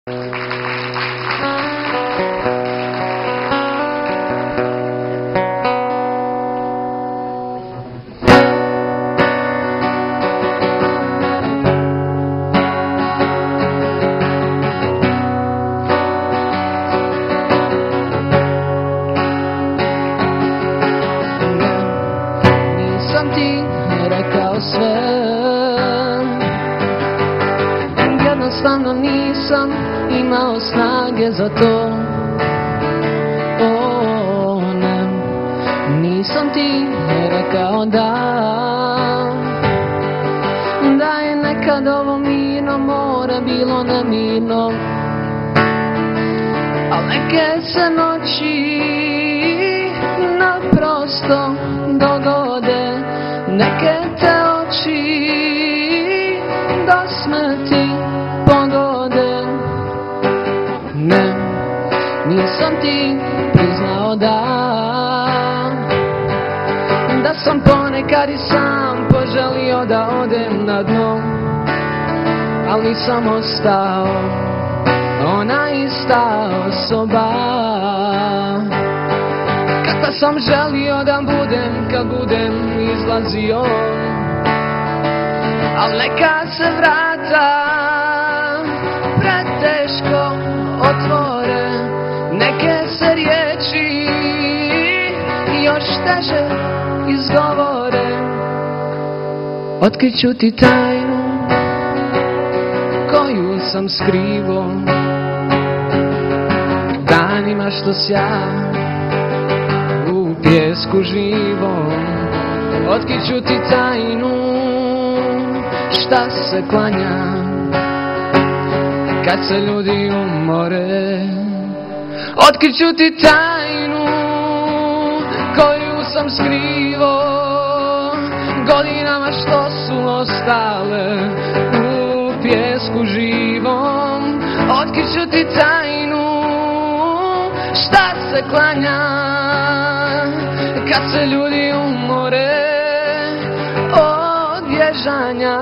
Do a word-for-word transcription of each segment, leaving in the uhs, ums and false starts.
Nisam ti rekao sve, jednostavno nisam imao snage za to. O, ne, nisam ti rekao da da je nekad ovo mirno more bilo nemirno, al neke se noći naprosto dogode, neke te oči do smrti pogode. Ne, nisam ti priznao da da sam ponekad i sam poželio da odem na dno, al nisam ostao ona ista osoba kakva sam želio da budem kad budem izlazio. Al neka se vrata preteško otvore, neke se riječi još teže izgovore. Otkrit ću ti tajnu koju sam skrivo danima što sja u pjesku živom. Otkrit ću ti tajnu šta se klanja kad se ljudi umore. Otkrit ću ti tajnu koju sam skrivo godinama što su ostale u pjesku živom. Otkrit ću ti tajnu šta se klanja kad se ljudi umore od bježanja.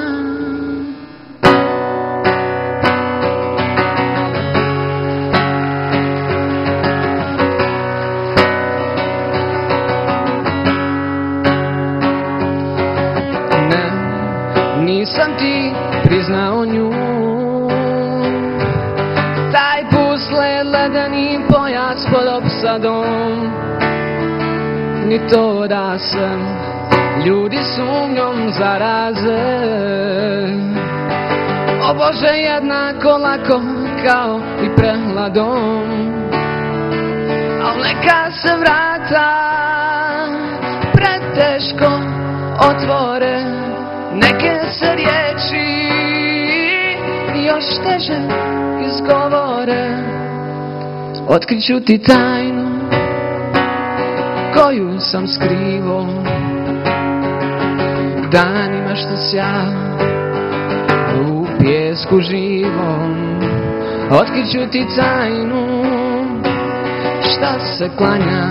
Ne, nisam ti priznao nju, taj pusle ledeni pojas pod opsadom, ni to da se ljudi sumnjom zaraze. O Bože, jednako lako kao i prehladom. Al neka se vrata preteško otvore, neke se riječi još teže izgovore. Otkrit ću ti tajnu koju sam skrivo danima što sja u pjesku živom. Otkrit ću ti tajnu šta se klanja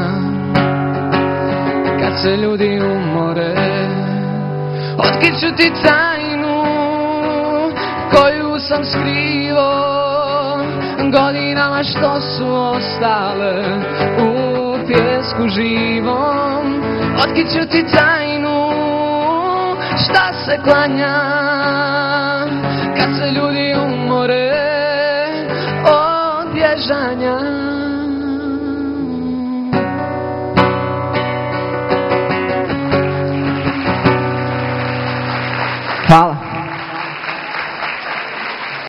kad se ljudi umore. Otkrit ću ti tajnu koju sam skrivo godinama što su ostale u pjesku živom. Otkrit ću ti tajnu šta se klanja kad se ljudi umore od bježanja. Hvala.